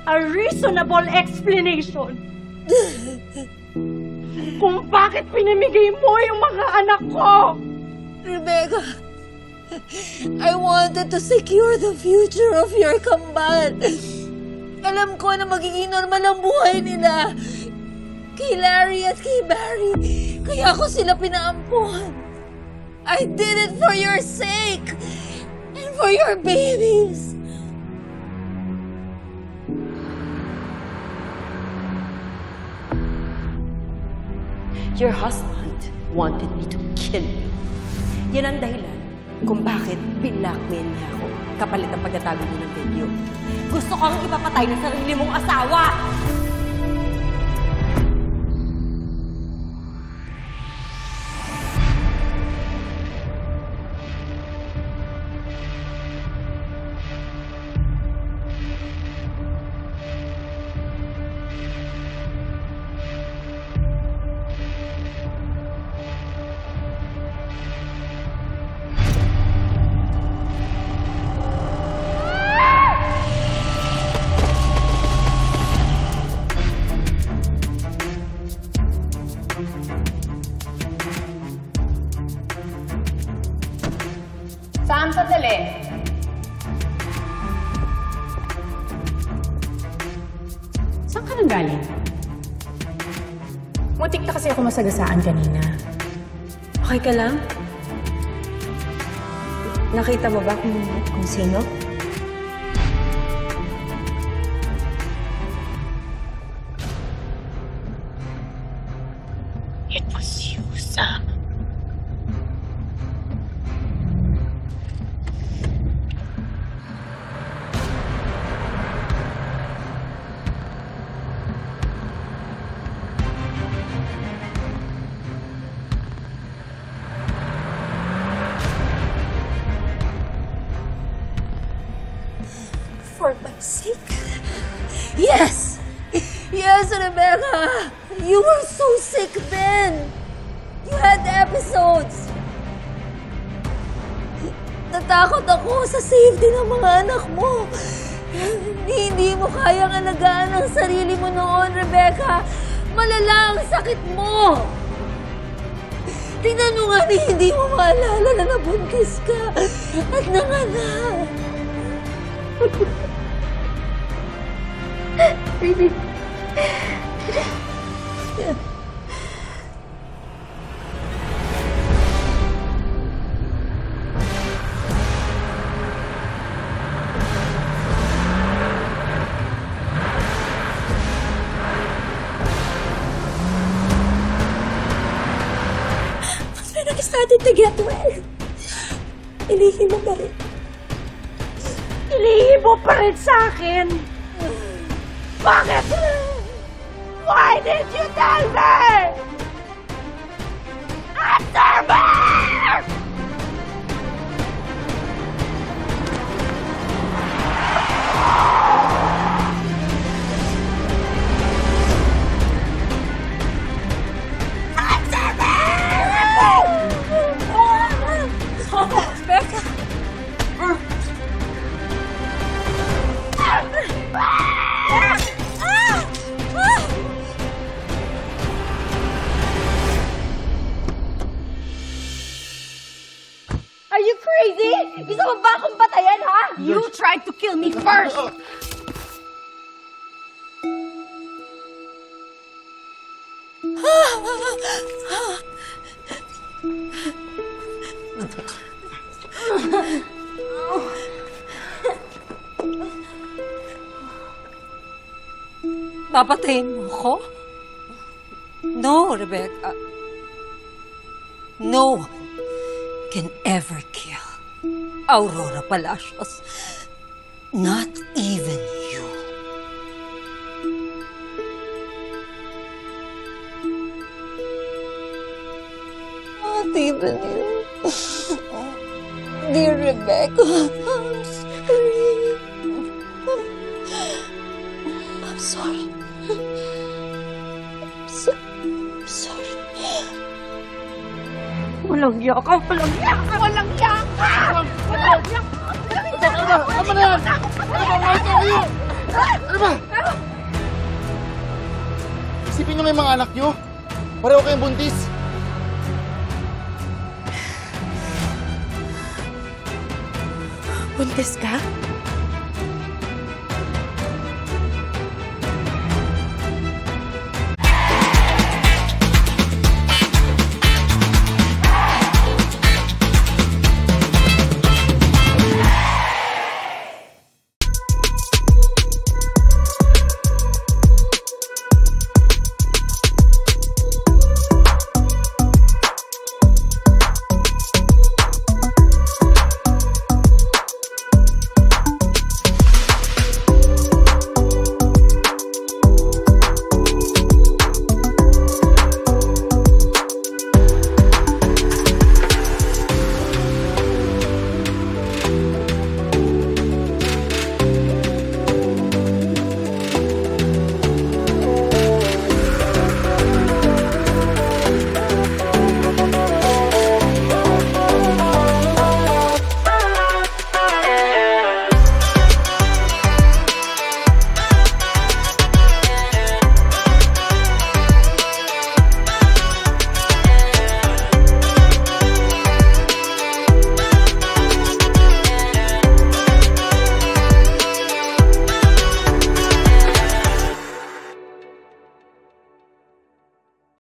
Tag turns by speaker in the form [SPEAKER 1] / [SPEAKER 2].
[SPEAKER 1] a reasonable explanation kung bakit pinamigay mo yung mga anak ko.
[SPEAKER 2] Rebecca, I wanted to secure the future of your kambal. Alam ko na magiging normal ang buhay nila. Kay Larry at kay Barry. Kaya ako sila pinaampuhan. I did it for your sake. And for your babies.
[SPEAKER 3] Your husband wanted me to kill you. Yan ang dahilan kung bakit binlockmail niya ako kapalit ang pagkatago mo ng video. Gusto kang ipapatay ng sarili mong asawa!
[SPEAKER 4] Saan sadali? Saan ka nang galing? Muntik na kasi ako masagasaan kanina.
[SPEAKER 2] Okay ka lang? Nakita mo ba kung sino?
[SPEAKER 1] It was you, Sam.
[SPEAKER 2] For my sake? Yes! Yes, Rebecca! You were so sick then! You had episodes! Natakot ako sa safety ng mga anak mo. Hindi mo kayang alagaan ang sarili mo noon, Rebecca. Malala ang sakit mo! Tingnan mo nga na hindi mo maalala na nabuntis ka at nanganak.
[SPEAKER 1] Baby.
[SPEAKER 2] When I started to get well, inihin mo pa rin.
[SPEAKER 1] Ilihi mo pa rin sa akin. Bakit? Why did you tell me? Answer me! Answer me!
[SPEAKER 2] Becca!
[SPEAKER 1] Are you crazy? Gusto mo ba akong patayan, ha? You tried to kill me first!
[SPEAKER 2] Papatayin mo ako? No, Rebecca. No one can ever kill Aurora Palacios. Not even you. Not even you. Dear Rebecca, I'm sorry. I'm sorry. I'm sorry.
[SPEAKER 1] Walang iya ka! Walang iya ka! Walang iya ka! Walang iya ka!
[SPEAKER 5] Ano ba? Ano ba yan? Ano ba? Ano ba? nyo nga yung mga anak nyo. Pareho kayong buntis.
[SPEAKER 1] Buntis ka?